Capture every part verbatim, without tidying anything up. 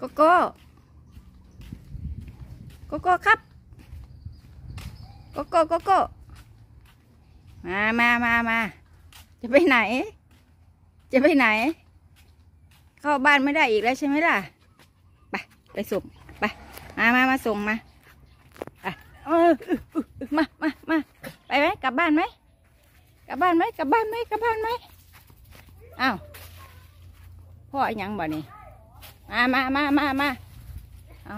โกโก้โกโก้ครับโกโก้โกโก้มามามามาจะไปไหนจะไปไหนเข้าบ้านไม่ได้อีกแล้วใช่ไหมล่ะไปไปส่งไปมามามาส่งมาอ่ะเออมามามาไปไหมกลับบ้านไหมกลับบ้านไหมกลับบ้านไหมกลับบ้านไหมอ้าวพ่อไอ้ยังบ่นี่มามามามามาเอา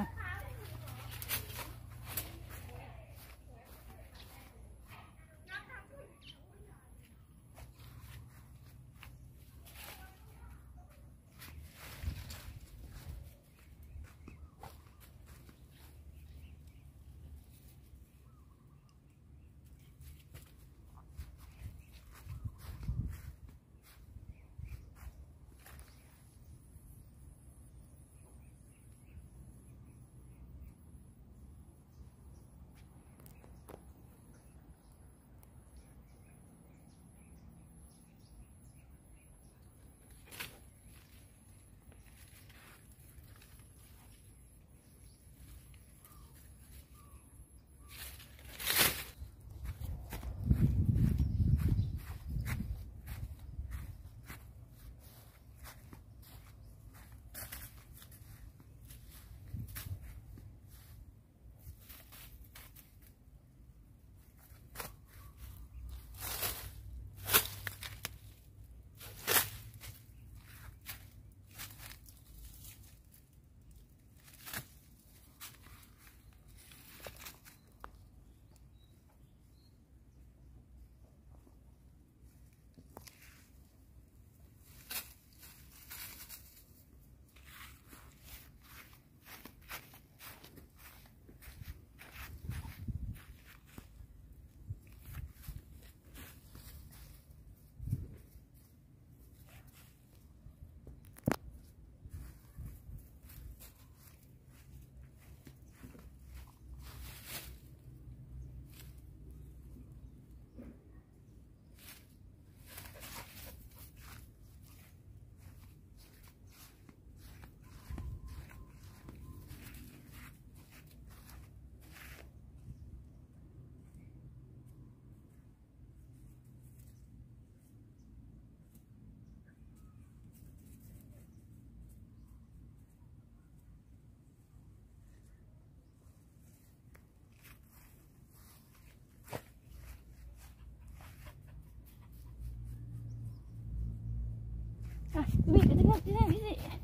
วิ่งกันที่ไหนที่ไหนที่ไหน